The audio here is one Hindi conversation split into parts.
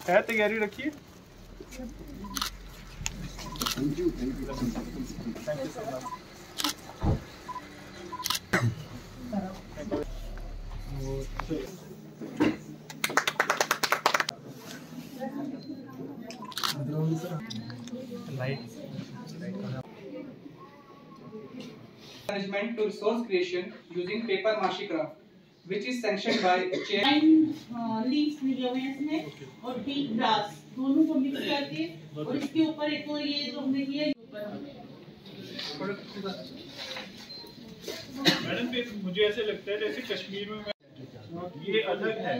है तैयारी रखिए। Thank you so Management to resource creation using paper mache craft, which is sanctioned by chair. Leaves लगे हुए हैं इसमें और डीप ग्रास दोनों को मिक्स करके और इसके ऊपर एक और ये जो हमने किया मैडम मुझे ऐसे लगता है जैसे कश्मीर में ये अलग है।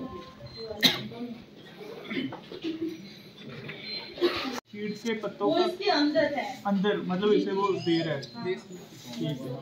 शीट के पत्तों वो का इसके अंदर है, अंदर मतलब इसे वो दे रहा है। ठीक है,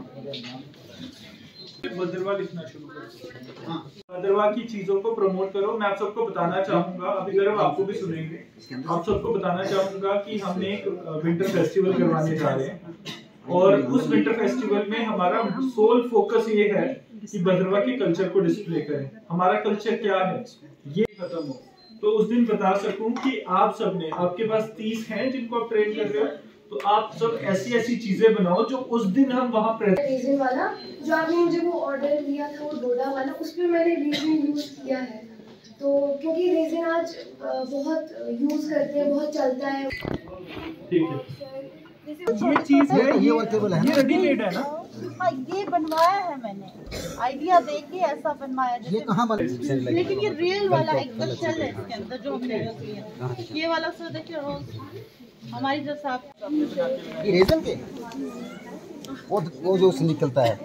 भद्रवाह लिखना शुरू करो। भद्रवाह की चीजों को प्रमोट करो। मैं आप सबको बताना चाहूंगा, अभी जरूर आपको भी सुनेंगे, आप सबको बताना चाहूंगा कि हमने एक विंटर फेस्टिवल करवाने जा रहे हैं और उस विंटर फेस्टिवल में हमारा सोल फोकस ये है कि भद्रवाह के कल्चर को डिस्प्ले करें। हमारा कल्चर क्या है ये खत्म हो तो उस दिन बता सकूं कि आप सब ने, आपके पास 30 हैं जिनको आप ट्रेन कर रहे हो, तो आप सब ऐसी ऐसी चीजें बनाओ जो उस दिन हम वहाँ रेजिन वाला जो आपने मुझे वो ऑर्डर दिया था वो डोडा वाला, उस पर मैंने रेजिन यूज किया है। तो क्योंकि रेजिन आज बहुत यूज करते हैं, बहुत चलता है। ठीक है, ये चीज है, ये वर्केबल है, ये रेडीमेड है ना? हाँ, ये बनवाया है मैंने, आइडिया देके ऐसा बनवाया। ये कहाँ बना? लेकिन ये रियल वाला एकदम शेल है इसके अंदर जो हमने यूज किया। ये वाला सर देखिए रोज हमारी जो साफ ये रेजन के वो जो से निकलता है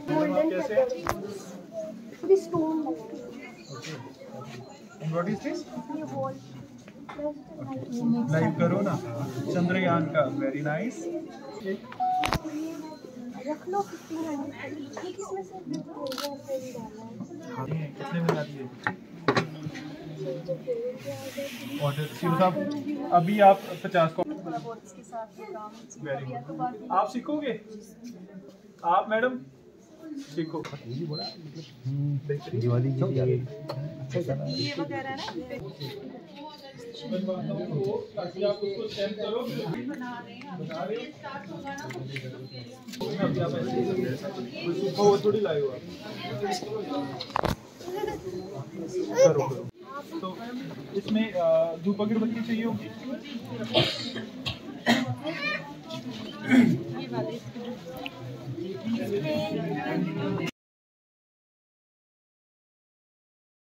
व्हाट इज दिस? लाइव करो ना चंद्रयान का, वेरी नाइस। रख लो 1500 इसमें से कितने बना दिए ऑर्डर? शिव साहब अभी आप 50 को वेरी गुड। आप सीखोगे? आप मैडम सीखो। दिवाली के लिए ये वगैरह ना ताकि आप उसको सेंड करो। बना रहे हैं, ये स्टार्ट होगा ना अभी आप ऐसे वो थोड़ी लाए हो आप। करो करो। तो इसमें धूप अगरबत्ती चाहिए होगी। ये वाले